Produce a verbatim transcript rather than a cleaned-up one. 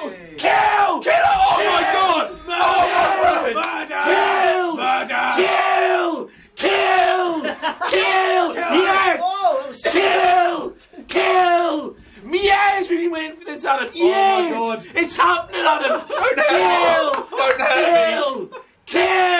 Kill! Kill! Oh my god! Oh my god! Kill! Kill! Kill! Kill! Yes! Kill! Kill! Yes! We've been waiting for this, Adam. Yes! It's happening, Adam! Don't hurt me! Don't hurt me! Kill! Kill!